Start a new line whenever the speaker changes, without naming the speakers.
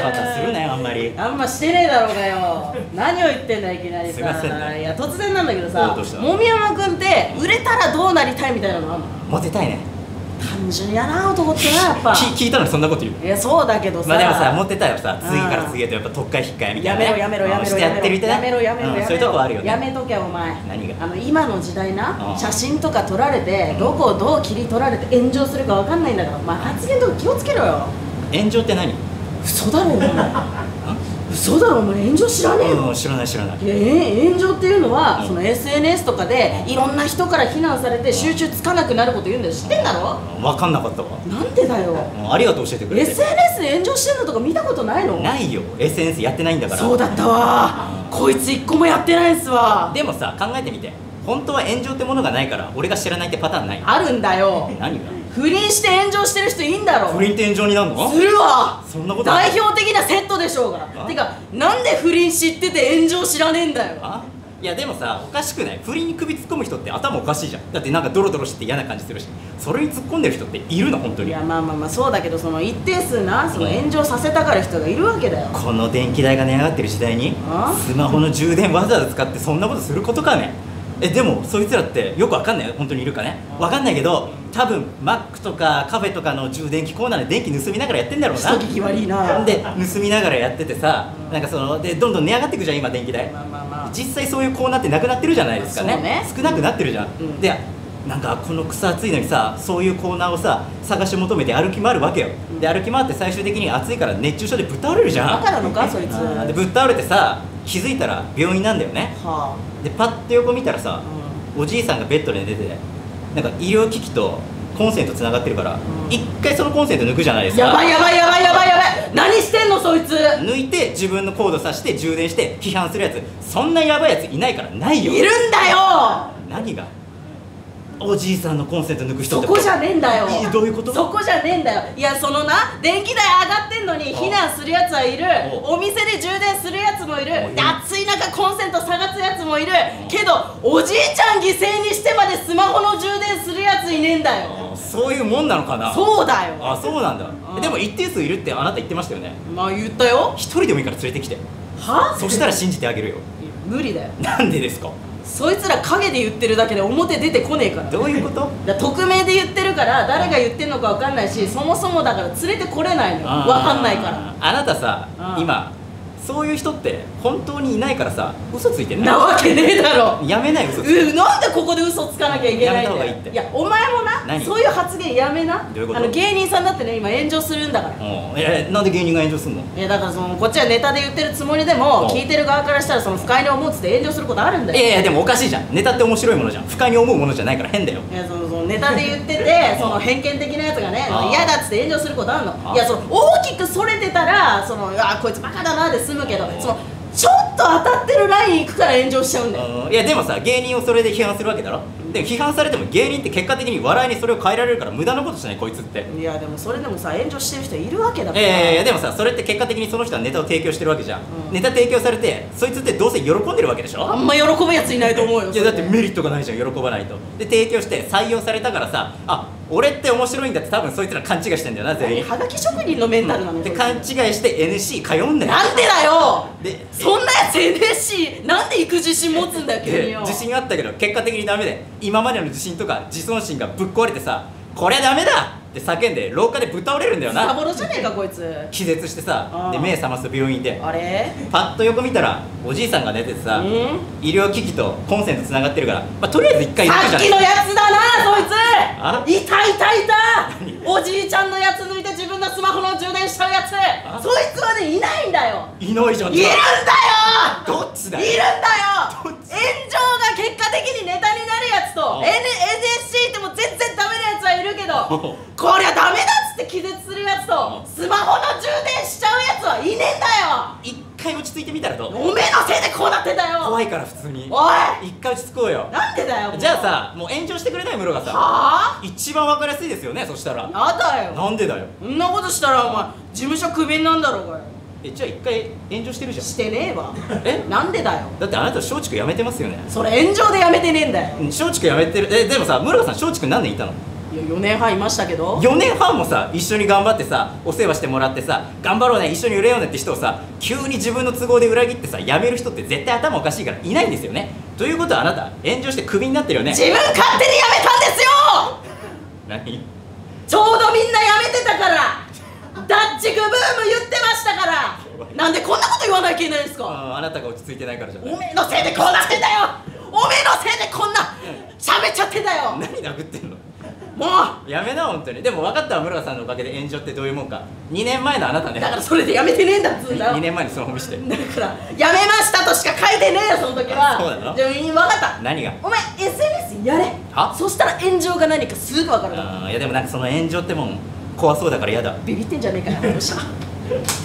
パタするなよあんまり。
あんましてねえだろうがよ。何を言ってんだいきなりさ。
すいませんね。
いや突然なんだけどさ、
どうした
もみやまくんって売れたらどうなりたいみたいなのあんの？
モテたいね。
単純やな男ってな、やっぱ。
聞いたのにそんなこと言う。
いやそうだけどさ。
まあでもさ、モテたらさ、次から次へとやっぱ特会引っかえみたいなね。
やめろ
してやってるみたいな。
やめろやめろやめろ。
そういうとこあるよね。
やめとけお前。
何が？
今の時代な、写真とか撮られてどこをどう切り取られて炎上するかわかんないんだから、まあ発言とか気をつけろよ。
炎上って何？
嘘だろお前。嘘だろお前、炎上知らねえよ。
知らない知らない。
いや炎上っていうのは、その SNS とかでいろんな人から非難されて集中つかなくなること言うんだよ。知ってんだろ？
分かんなかったわ。
なんでだよ。
ありがとう教えてくれて。
SNS で炎上してんのとか見たことないの？
ないよ、 SNS やってないんだから。
そうだったわ。こいつ一個もやってないっすわ。
でもさ、考えてみて、本当は炎上ってものがないから俺が知らないってパターンない？
あるんだよ。
何が？
不倫して炎上してる人いいんだろ。
不倫って炎上になるの？
するわ。
そんなことない。
代表的なセットでしょうが。てかなんで不倫知ってて炎上知らねえんだよ。
いやでもさ、おかしくない？不倫に首突っ込む人って頭おかしいじゃん。だってなんかドロドロして嫌な感じするし、それに突っ込んでる人っているの？本当に。
いやまあまあまあそうだけど、その一定数な、その炎上させたがる人がいるわけだよ。
この電気代が値上がってる時代にスマホの充電わざわざ使ってそんなことすることかね。でもそいつらってよくわかんないよ、本当にいるかね。わかんないけど、多分マックとかカフェとかの充電器コーナーで電気盗みながらやってんだろうな。
人聞き悪いな。
で盗みながらやっててさ、なんかそのでどんどん値上がっていくじゃん今電気代。
まあまあまあ
実際そういうコーナーってなくなってるじゃないですかね。
そうね、
少なくなってるじゃん、でなんかこの草暑いのにさ、そういうコーナーをさ探し求めて歩き回るわけよ、で歩き回って最終的に暑いから熱中症でぶっ倒れるじゃん。
バカなのかそいつ。
でぶっ倒れてさ、気づいたら病院なんだよね。
は
でパッと横見たらさ、おじいさんがベッドで寝てて、なんか医療機器とコンセントつながってるから、一回そのコンセント抜くじゃないですか。
やばいやばいやばいやばいやばい。何してんのそいつ。
抜いて自分のコード挿して充電して批判するやつ、そんなヤバいやついないからないよ。
いるんだよ。
何が？おじいさんのコンセント抜く人って
そこじゃねえんだよ。
どういうこと？
そこじゃねえんだよ。いやそのな、電気代上がってんのに避難するやつはいる、お店で充電するやつもいる、で暑い中コンセント探すやつもいるけど、おじいちゃん犠牲にしてまでスマホの充電するやついねえんだよ。
そういうもんなのかな。
そうだよ。
あ、そうなんだ。でも一定数いるってあなた言ってましたよね。
まあ言ったよ。
一人でもいいから連れてきて。
は？
そしたら信じてあげるよ。
無理だよ。
なんでですか？
そいつら陰で言ってるだけで表出てこねえから。
どういうこと？
匿名で言ってるから誰が言ってんのか分かんないし、そもそもだから連れてこれないのよ。分かんないから。
あなたさ、今そういう人って本当にいないからさ、嘘ついてない。
なわけねえだろ。
やめない嘘つ
いて。なんでここで嘘つかなきゃいけないんだよ。やめた方がいいって。いやお前もな、そういう発言やめな。
どういうこと？
芸人さんだってね今炎上するんだから。
なんで芸人が炎上すんの？
いやだからそのこっちはネタで言ってるつもりでも、聞いてる側からしたらその不快に思ってて炎上することあるんだよ。
いやいやでもおかしいじゃん。ネタって面白いものじゃん。不快に思うものじゃないから変だよ。
いやそのネタで言っててその偏見的なやつがね嫌だっつって炎上することあるの。いやその大きくそれてたらそのこいつバカだなで済むけど、そのちょっと当たってるライン行くから炎上しちゃうんだよ。
いやでもさ、芸人をそれで批判するわけだろ。でも批判されても芸人って結果的に笑いにそれを変えられるから無駄なことしないこいつって。
いやでもそれでもさ炎上してる人いるわけだから。
いやでもさ、それって結果的にその人はネタを提供してるわけじゃん、ネタ提供されてそいつってどうせ喜んでるわけでしょ。
あんま喜ぶやついないと思うよ。
いやだってメリットがないじゃん、喜ばないと。で提供して採用されたからさ、あ、俺って面白いんだって多分そいつら勘違いしてんだよな全員。
はがき職人のメンタルなの。
で勘違いして NC 通うんだよ。
なんでだよ。
で
そんなやつ NSC なんで行く自信持つんだよ急によ。
自信あったけど結果的にダメで、今までの自信とか自尊心がぶっ壊れてさ、こりゃダメだって叫んで廊下でぶっ倒れるんだよな。
サボロじゃねえかこいつ。
気絶してさ、で目覚ます病院で
あれ
パッと横見たらおじいさんが寝ててさ、医療機器とコンセントつながってるから、まあ、とりあえず一回抜くじゃない。
さっきのやつだなそいつ。いたいたいた。おじいちゃんのやつ抜いて自分のスマホの充電しちゃうやつ、そいつはねいないんだよ。
いないじゃん。
いるんだよ。
どっちだよ。
いるんだよ。炎上が結果的にネタになるやつと NSC っても全然ダメなやつはいるけど、こりゃダメだっつって気絶するやつとスマホの充電しちゃうやつはいねえんだよ。
一回落ち着いてみたらどう？
おめえのせいでこうなってんだよ。
怖いから普通に。
おい
一回落ち着こうよ。
なんでだよ。
じゃあさ、もう炎上してくれない室がさ、
はぁ？
一番分かりやすいですよね。そしたら
やだよ。
なんでだよ。
そんなことしたらお前事務所クビになんだろうがよ。
じゃあ一回炎上してるじゃん。
してねえわ。
え、
なんでだよ。
だってあなた松竹やめてますよね。
それ炎上でやめてねえんだよ。
松竹やめてる。でもさ、室賀さん松竹何年いたの？
いいや4年半いましたけど。
4年半もさ一緒に頑張ってさお世話してもらってさ頑張ろうね一緒に売れようねって人をさ急に自分の都合で裏切ってさ辞める人って絶対頭おかしいからいないんですよね。ということはあなた炎上してクビになってるよね。
自分勝手に辞めたんですよ。
何
ちょうどみんな辞めてたからダッチグブーム言ってましたから。なんでこんなこと言わなきゃいけないんですか。
あなたが落ち着いてないからじゃない。
おめえのせいでこうなってんだよ。おめえのせいでこんな喋っちゃってんだよ。
何殴ってんの
もう
やめな本当に。でも分かったわ室賀さんのおかげで炎上ってどういうもんか。2年前のあなたね。
だからそれで辞めてねえんだっつうんだよ。
2年前にスマホ見して。
だから辞めましたとしか書いてねえよその時は。
そうなの。
じゃあ分かった。
何が。
お前 SNS やれ。そしたら炎上が何かすぐ分かるから。
いやでもなんかその炎上ってもん怖そうだから嫌だ。
ビビってんじゃねえかよ。よっしゃ